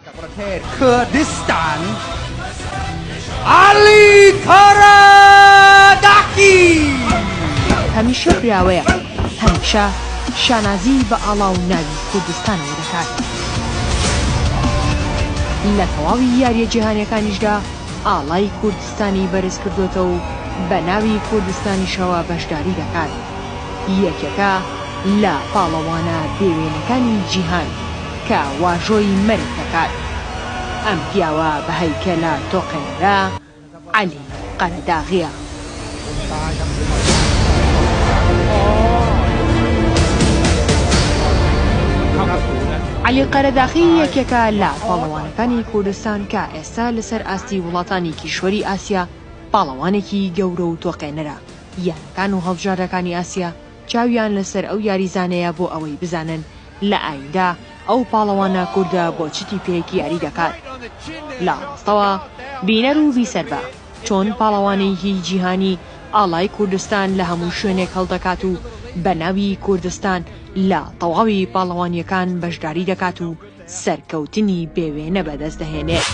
ประเทศเคอร์ดิสถานอาลีคาราดากี هەمیشە براوەیە هەمیشە شانازی بە ئاڵاو ناوی کوردستانەوە دەکات لە تەواوی یاریە جیهانیەکانیشدا ئاڵای کوردستانی بەرز کردوتەوە و بە ناوی کوردستانیشەوە بەشداری دەکات یەکێکە لە پاڵەوانە دێوێنەکانی جیهان کە واژۆی مەرگ دەکات ئەم پیاوە بە هەیکەلە تۆقێنرا عەلی قەرەداغیە عەلی قەرەداغی یەکێکە لە پاڵەوانەکانی کوردستان کە ئێستا لەسەر ئاستی وڵاتانی کیشوەری ئاسیا پاڵەوانێکی گەورە و تۆقێنەرە یانەکان و هەڵبژاردەکانی ئاسیا چاویان لەسەر ئەو یاریزانەیە بۆ ئەوەی بزانن لە ئایندا ئەو پاڵەوانە کووردە بۆ چتی پێیەکی یاری دەکات لە ڕاستەوە بینەر و بیسەربە چۆن پاڵەوانێکی جیهانی ئاڵای کوردستان لە هەموو شوێنێک هەڵدەکات و بە ناوی کوردستان لە تەواوی پاڵەوانیەکان بەشداری دەکات و سەرکەوتنی بێوێنە بەدەست دەهێنێت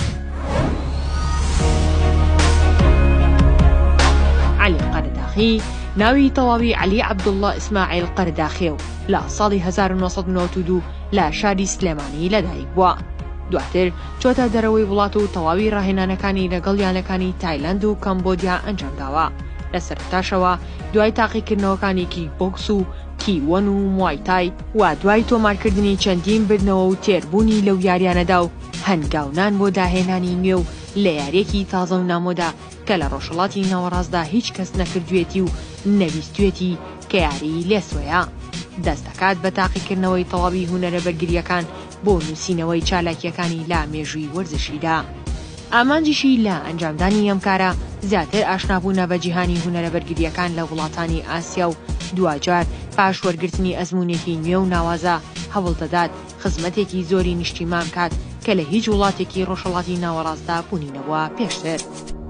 عەلی قەرەداغی ناوی تەواوی عەلی عەبدوڵڵا ئیسماعیل قەرەداغیە و لە ساڵی 1992 لە شاری سلێمانی لەدایک بووە دواتر چۆتە دەرەوەی وڵات و تەواوی ڕاهێنانەکانی لەگەڵ یانەکانی تایلەند و کەمبۆدیا ئەنجامداوە لە سەرتاشەوە دوای تاقیکردنەوەکانی کیکبۆکس و کیوەن و موایتای و دوای تۆمارکردنی چەندین بردنەوە و تێربوونی لەو یاریانەدا و هەنگاونان بۆ داهێنانی نوێ و لە یاریەکی تازە و نامۆدا کە لە ڕۆژهەڵاتی ناوەڕاستدا هیچ کەس نەکردوێتی و نەویستوێتی کە یاری لێسوەیە دەست دەکات بە تاقیکردنەوەی تەواوی هونەرە بەرگریەکان بۆ نووسینەوەی چالاکیەکانی لا مێژووی وەرزشیدا ئامانجیشی لە ئەنجامدانی ئەم کارە زیاتر ئاشنابوونە بە جیهانی هونەرە بەرگریەکان لە وڵاتانی ئاسیا و دوجار پاش وەرگرتنی ئەزمونێکی نوێ و ناوازە هەوڵ دەدات خزمەتێکی زۆری نیشتیمان کات کە لە هیچ وڵاتێکی ڕۆژهەڵاتی ناوەڕاستدا بوونینەوە پێشتر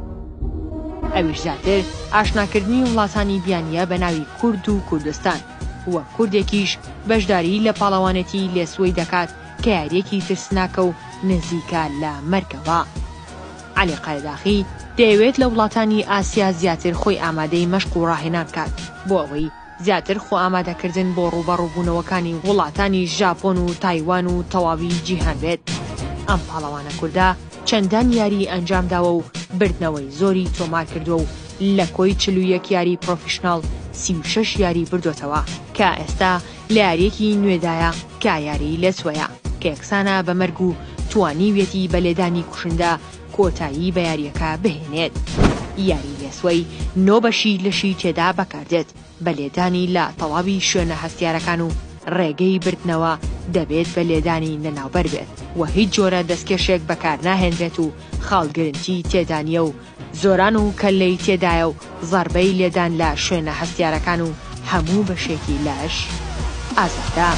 ئەویش زیاتر ئاشناکردنی وڵاتانی بیانیە بە ناوی کورد و کوردستان وە کوردێکیش بەشداری لە پاڵەوانێتی لێسوەی دەکات کە یاریەکی ترسناکە و نزیکە لە مەرگەوە عەلی قەرەداغی دەیەوێت لە وڵاتانی ئاسیا زیاتر خۆی ئامادەی مەشق و ڕاهێنان بکات بۆ ئەوەی زیاتر خۆ ئامادەکردن بۆ ڕوبەڕووبوونەوەکانی وڵاتانی ژاپۆن و تایوان و تەواوی جیهان بێت ئەم پاڵەوانە کووردە چەندان یاری ئەنجامداوە و بردنەوەی زۆری تۆمار کردووە و لە کۆی 41 یاری پرۆفیشناڵ 36 یاری بردوتەوە کە ئێستا لە یاریەکی نوێدایە کە یاری لەسوەیە کە یەکسانە بە مەرگ و توانیوێتی بە لێدانی کوشندە کۆتایی بە یاریەکە بهێنێت یاری لێسوەی 9 بەشی لەشی تێدا بەکاردێت بە لێدانی لە تەواوی شوێنە هەستیارەکان و ڕێگەی بردنەوە دەبێت بە لێدانی نەناوبەر بێت و هیچ جۆرە دەستکێشێک بەکار ناهێنرێت و خاڵگرنتی تێدانیە و زۆران و کەلەی تێدایە و زەربەی لێدان لە شوێنە هەستیارەکان و هەموو بەشێکی لەش ئازادە.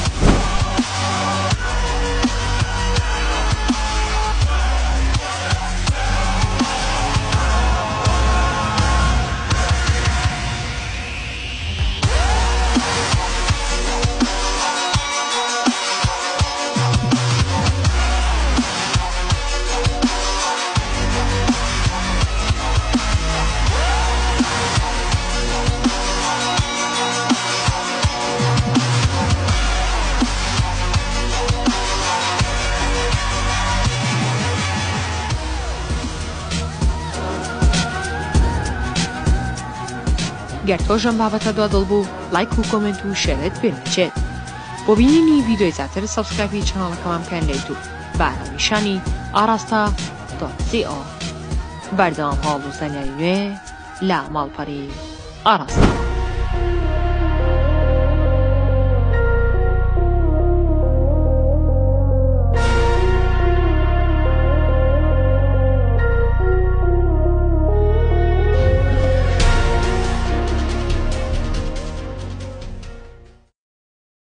گەر تۆژەم بابەتە دڵ بوو لایک و کۆمنت و شێرت پێ نەچێت بۆ بینینی ڤیدیۆی زیاتر سەبسکرایبی چەناڵەکەمان بکەن لە یوتیوب بە ئارامنیشانی ئاڕاستە.co بەردەوام هەواڵ و زانیاری نوێ لە ماڵپەڕی ئاڕاستە.